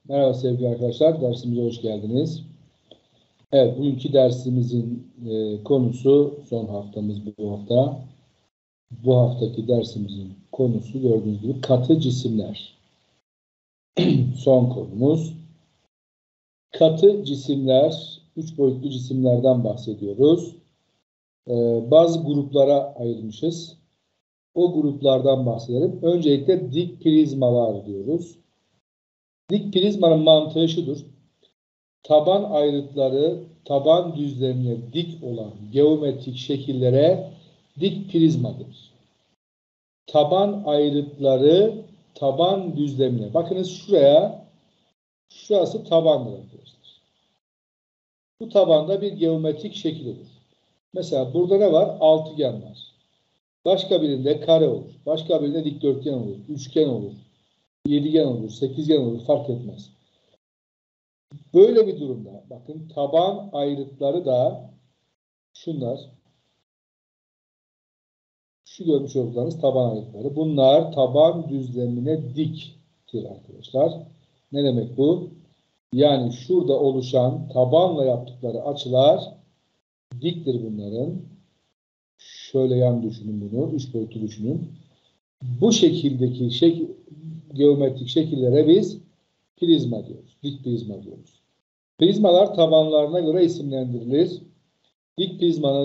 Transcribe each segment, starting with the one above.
Merhaba sevgili arkadaşlar, dersimize hoş geldiniz. Evet, bugünkü dersimizin konusu, son haftamız bu hafta. Bu haftaki dersimizin konusu gördüğünüz gibi katı cisimler. Son konumuz. Katı cisimler, üç boyutlu cisimlerden bahsediyoruz. Bazı gruplara ayırmışız. O gruplardan bahsedelim. Öncelikle dik prizmalar diyoruz. Dik prizmanın mantığı şudur. Taban ayrıtları taban düzlemine dik olan geometrik şekillere dik prizmadır. Taban ayrıtları taban düzlemine. Bakınız şurası tabandır arkadaşlar. Bu tabanda bir geometrik şekil olur. Mesela burada ne var? Altıgen var. Başka birinde kare olur. Başka birinde dikdörtgen olur. Üçgen olur. Yedigen olur. Sekizgen olur. Fark etmez. Böyle bir durumda bakın taban ayrıtları da şunlar. Şu görmüş olduklarınız taban ayrıtları. Bunlar taban düzlemine diktir arkadaşlar. Ne demek bu? Yani şurada oluşan tabanla yaptıkları açılar diktir bunların. Şöyle yan düşünün bunu. Üç boyutlu düşünün. Bu şekildeki geometrik şekillere biz prizma diyoruz. Dik prizma diyoruz. Prizmalar tabanlarına göre isimlendirilir. Dik prizmanın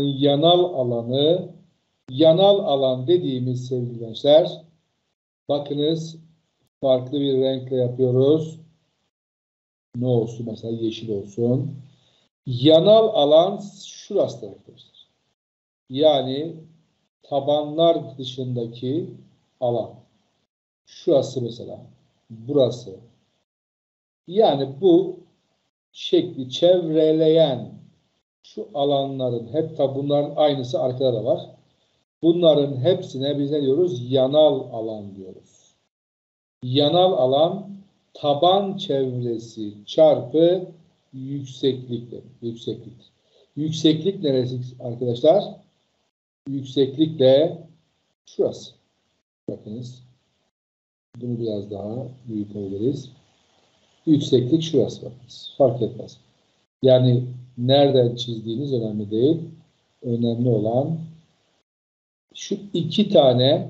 yanal alan dediğimiz sevgili gençler, bakınız farklı bir renkle yapıyoruz. Ne olsun? Mesela yeşil olsun. Yanal alan şurası arkadaşlar. Yani tabanlar dışındaki alan. Şurası mesela. Burası. Yani bu şekli çevreleyen şu alanların hep tabi bunların aynısı arkada da var. Bunların hepsine biz ne diyoruz? Yanal alan diyoruz. Yanal alan taban çevresi çarpı yüksekliktir. Yükseklik neresi arkadaşlar? Yükseklik de şurası. Bakınız. Bunu biraz daha büyütebiliriz. Yükseklik şurası bakınız. Fark etmez. Yani nereden çizdiğiniz önemli değil. Önemli olan şu iki tane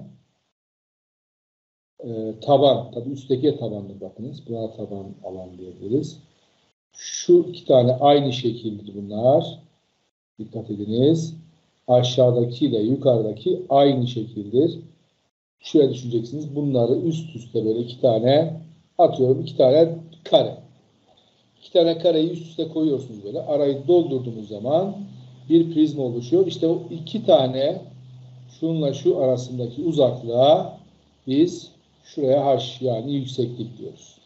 taban. Tabii üstteki tabandır bakınız. Buna taban alan diyebiliriz. Şu iki tane aynı şekildir bunlar. Dikkat ediniz. Aşağıdaki ile yukarıdaki aynı şekildir. Şöyle düşüneceksiniz. Bunları üst üste böyle iki tane atıyorum. İki tane kare. İki tane kareyi üst üste koyuyorsunuz böyle. Arayı doldurduğunuz zaman bir prizma oluşuyor. İşte o iki tane şunla şu arasındaki uzaklığa biz şuraya h yani yükseklik diyoruz.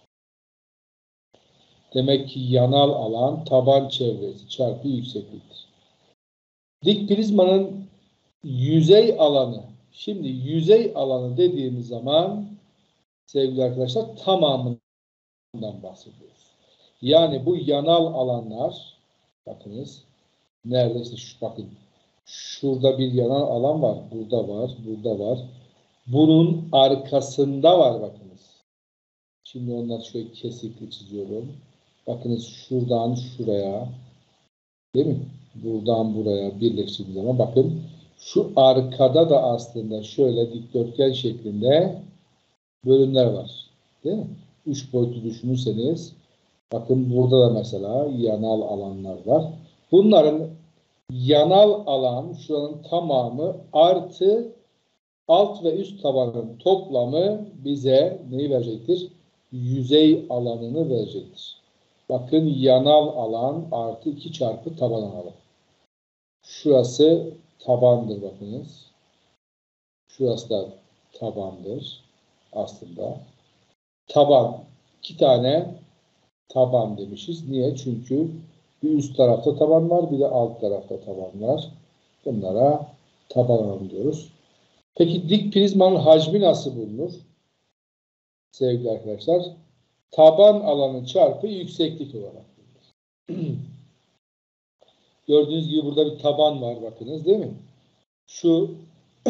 Demek ki yanal alan taban çevresi çarpı yüksekliktir. Dik prizmanın yüzey alanı. Şimdi yüzey alanı dediğimiz zaman sevgili arkadaşlar tamamından bahsediyoruz. Yani bu yanal alanlar bakınız neredeyse bakın şurada bir yanal alan var. Burada var. Burada var. Bunun arkasında var bakınız. Şimdi onları şöyle kesikli çiziyorum. Bakınız şuradan şuraya değil mi? Buradan buraya birleştirdiğim zaman bakın şu arkada da aslında şöyle dikdörtgen şeklinde bölümler var. Değil mi? Üç boyutlu düşünürseniz bakın burada da mesela yanal alanlar var. Bunların yanal alan şuranın tamamı artı alt ve üst tabanın toplamı bize neyi verecektir? Yüzey alanını verecektir. Bakın yanal alan artı 2 çarpı taban alanı. Şurası tabandır bakınız. Şurası da tabandır aslında. Taban. İki tane taban demişiz. Niye? Çünkü bir üst tarafta taban var, bir de alt tarafta taban var. Bunlara taban alanı diyoruz. Peki dik prizmanın hacmi nasıl bulunur? Sevgili arkadaşlar, taban alanı çarpı yükseklik olarak bulunur. Gördüğünüz gibi burada bir taban var bakınız değil mi? Şu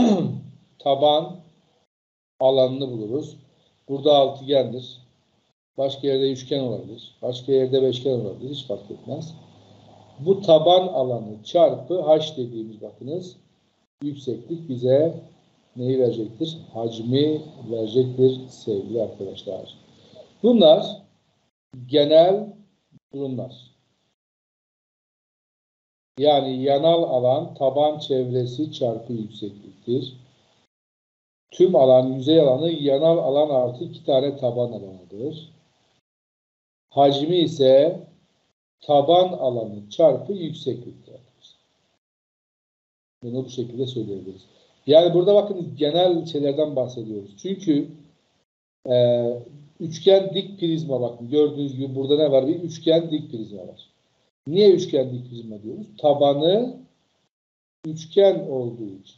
taban alanını buluruz. Burada altıgendir. Başka yerde üçgen olabilir. Başka yerde beşgen olabilir. Hiç fark etmez. Bu taban alanı çarpı h dediğimiz bakınız yükseklik bize neyi verecektir? Hacmi verecektir sevgili arkadaşlar. Bunlar genel durumlar. Yani yanal alan taban çevresi çarpı yüksekliktir. Tüm alan, yüzey alanı yanal alan artı 2 tane taban alanıdır. Hacmi ise taban alanı çarpı yüksekliktir. Bunu bu şekilde söyleyebiliriz. Yani burada bakın genel şeylerden bahsediyoruz. Çünkü üçgen dik prizma bakın gördüğünüz gibi burada ne var? Bir üçgen dik prizma var. Niye üçgen dik prizma diyoruz? Tabanı üçgen olduğu için.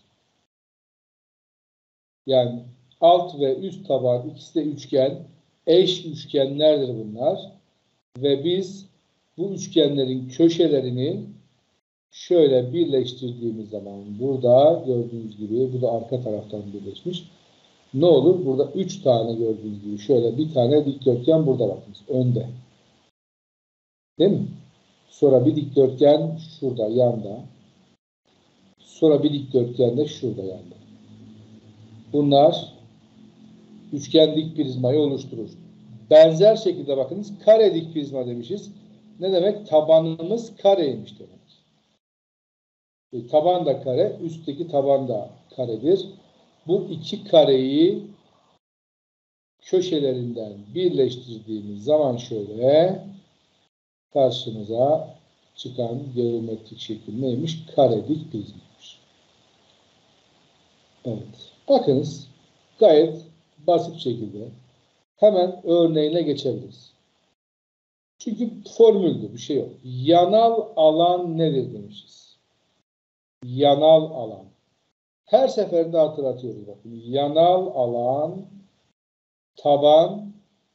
Yani alt ve üst taban ikisi de üçgen. Eş üçgenlerdir bunlar. Ve biz bu üçgenlerin köşelerini şöyle birleştirdiğimiz zaman burada gördüğünüz gibi bu da arka taraftan birleşmiş. Ne olur? Burada 3 tane gördüğünüz gibi şöyle bir tane dikdörtgen burada bakınız. Önde. Değil mi? Sonra bir dikdörtgen şurada yanda. Sonra bir dikdörtgen de şurada yanda. Bunlar üçgen dik prizmayı oluşturur. Benzer şekilde bakınız kare dik prizma demişiz. Ne demek? Tabanımız kareymiş demek. Taban da kare, üstteki taban da karedir. Bu iki kareyi köşelerinden birleştirdiğimiz zaman şöyle karşımıza çıkan geometrik şekil neymiş? Kare dik prizmaymış. Evet. Bakınız gayet basit şekilde hemen örneğine geçebiliriz. Çünkü formüldü, bir şey yok. Yanal alan nedir demişiz. Yanal alan. Her seferinde hatırlatıyoruz bakın. Yanal alan taban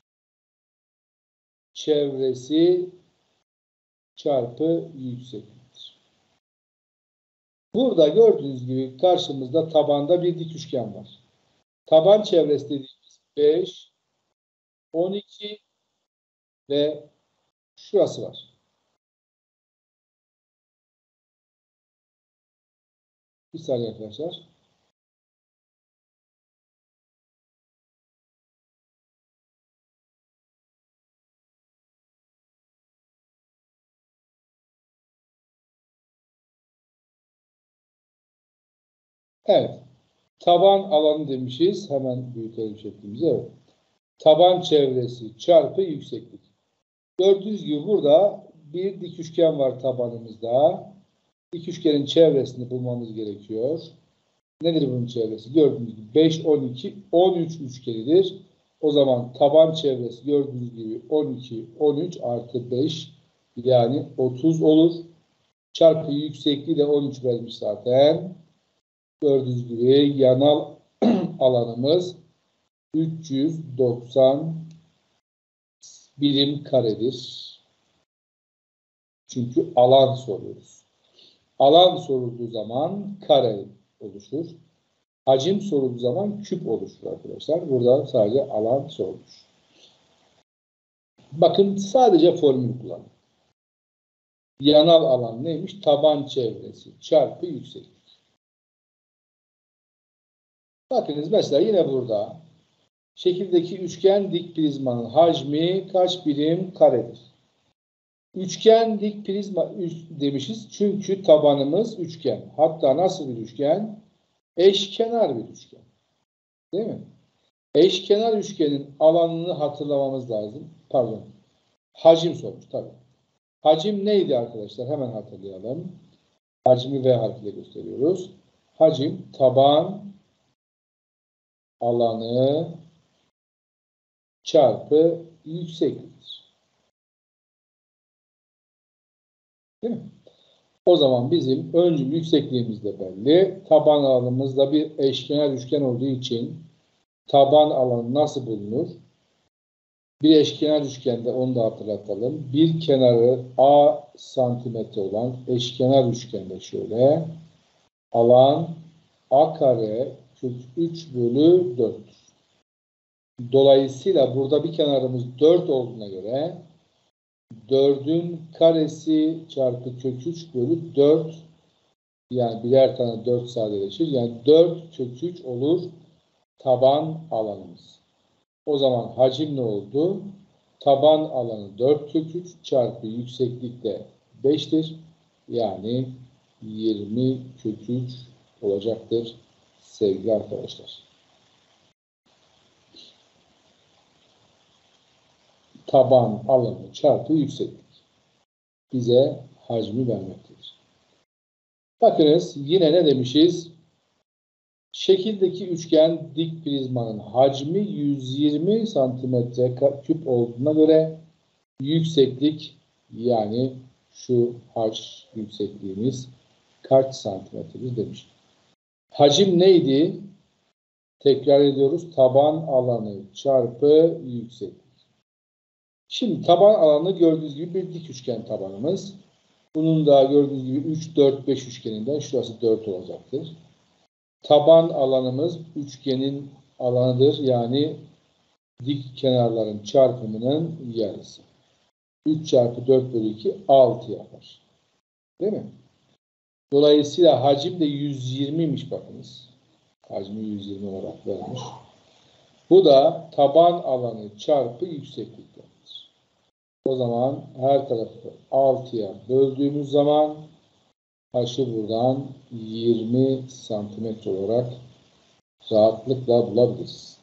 çevresi çarpı yüksekliktir. Burada gördüğünüz gibi karşımızda tabanda bir dik üçgen var. Taban çevresi dediğimiz 5, 12 ve şurası var. Bir saniye arkadaşlar. Evet. Taban alanı demişiz. Hemen büyütelim şeklimizi. Evet. Taban çevresi çarpı yükseklik. Gördüğünüz gibi burada bir dik üçgen var tabanımızda. Dik üçgenin çevresini bulmamız gerekiyor. Nedir bunun çevresi? Gördüğünüz gibi 5, 12, 13 üçgenidir. O zaman taban çevresi gördüğünüz gibi 12, 13 artı 5 yani 30 olur. Çarpı yüksekliği de 13 vermiş zaten. Gördüğünüz gibi yanal alanımız 390 birim karedir. Çünkü alan soruyoruz. Alan sorulduğu zaman kare oluşur. Hacim sorulduğu zaman küp oluşur arkadaşlar. Burada sadece alan sorulur. Bakın sadece formül kullanın. Yanal alan neymiş? Taban çevresi çarpı yükseklik. Bakınız mesela yine burada şekildeki üçgen dik prizmanın hacmi kaç birim karedir? Üçgen dik prizma demişiz çünkü tabanımız üçgen. Hatta nasıl bir üçgen? Eşkenar bir üçgen. Değil mi? Eşkenar üçgenin alanını hatırlamamız lazım. Pardon. Hacim sormuş tabii. Hacim neydi arkadaşlar? Hemen hatırlayalım. Hacmi V harfiyle gösteriyoruz. Hacim taban alanı çarpı yüksekliktir. Değil mi? O zaman bizim öncül yüksekliğimiz de belli. Taban alanımız da bir eşkenar üçgen olduğu için taban alanı nasıl bulunur? Bir eşkenar üçgende onu da hatırlatalım. Bir kenarı A santimetre olan eşkenar üçgende şöyle alan A kare kök 3 bölü 4'tür. Dolayısıyla burada bir kenarımız 4 olduğuna göre 4'ün karesi çarpı kök 3 bölü 4, yani birer tane 4 sadeleşir. Yani 4 kök 3 olur taban alanımız. O zaman hacim ne oldu? Taban alanı 4 kök 3 çarpı yükseklik de 5'tir. Yani 20 kök 3 olacaktır sevgili arkadaşlar. Taban alanı çarpı yükseklik bize hacmi vermektedir. Bakınız yine ne demişiz? Şekildeki üçgen dik prizmanın hacmi 120 santimetre küp olduğuna göre yükseklik, yani şu h yüksekliğimiz kaç santimetredir demiş. Hacim neydi? Tekrar ediyoruz. Taban alanı çarpı yükseklik. Şimdi taban alanı gördüğünüz gibi bir dik üçgen tabanımız. Bunun da gördüğünüz gibi 3, 4, 5 üçgeninden şurası 4 olacaktır. Taban alanımız üçgenin alanıdır. Yani dik kenarların çarpımının yarısı. 3 çarpı 4 bölü 2 6 yapar. Değil mi? Dolayısıyla hacim de 120'ymiş bakınız. Hacmi 120 olarak vermiş. Bu da taban alanı çarpı yüksekliktir. O zaman her tarafı 6'ya böldüğümüz zaman h'ı buradan 20 santimetre olarak rahatlıkla bulabiliriz.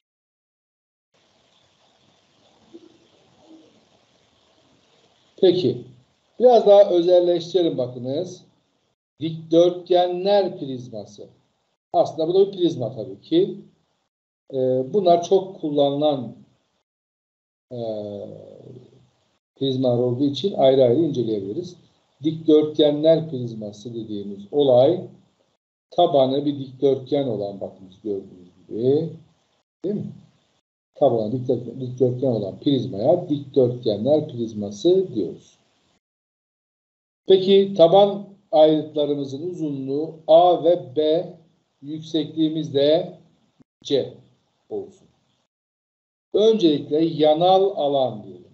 Peki, biraz daha özelleştirelim bakınız. Dikdörtgenler prizması. Aslında bu da bir prizma tabii ki. Bunlar çok kullanılan prizmalar olduğu için ayrı ayrı inceleyebiliriz. Dikdörtgenler prizması dediğimiz olay, tabanı bir dikdörtgen olan, bakınız gördüğünüz gibi, değil mi? Tabanı dikdörtgen olan prizmaya dikdörtgenler prizması diyoruz. Peki taban ayrıtlarımızın uzunluğu A ve B, yüksekliğimiz de C olsun. Öncelikle yanal alan diyelim.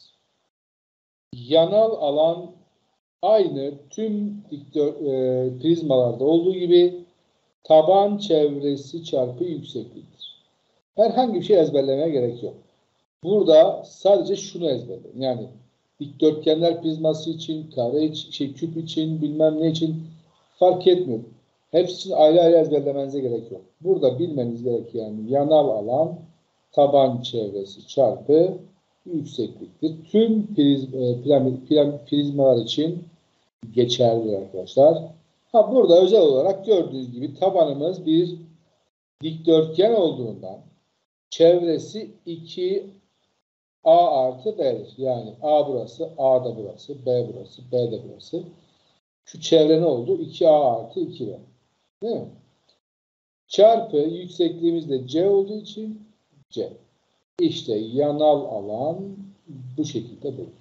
Yanal alan aynı tüm prizmalarda olduğu gibi taban çevresi çarpı yüksekliktir. Herhangi bir şey ezberlemeye gerek yok. Burada sadece şunu ezberleyin. Yani dikdörtgenler prizması için, kare için, küp için, bilmem ne için fark etmiyor. Hepsi için ayrı ayrı ezberlemenize gerek yok. Burada bilmeniz gereken yanal alan taban çevresi çarpı yüksekliktir. Tüm prizmalar için geçerli arkadaşlar. Burada özel olarak gördüğünüz gibi tabanımız bir dikdörtgen olduğundan çevresi 2A artı B'dir. Yani A burası, A da burası, B burası, B de burası. Şu çevre ne oldu? 2A artı 2B. Değil mi? Çarpı yüksekliğimiz de C olduğu için C. İşte yanal alan bu şekilde bulunur.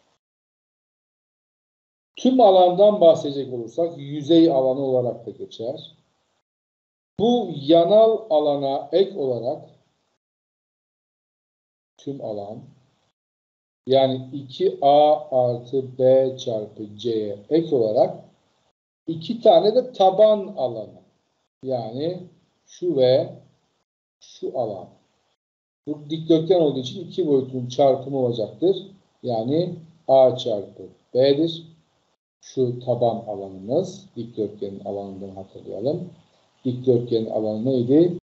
Tüm alandan bahsedecek olursak yüzey alanı olarak da geçer. Bu yanal alana ek olarak tüm alan, yani 2A artı B çarpı C'ye ek olarak 2 tane de taban alanı, yani şu ve şu alan. Bu dikdörtgen olduğu için iki boyutun çarpımı olacaktır. Yani A çarpı B'dir. Şu taban alanımız, dikdörtgenin alanından hatırlayalım. Dikdörtgenin alanı neydi?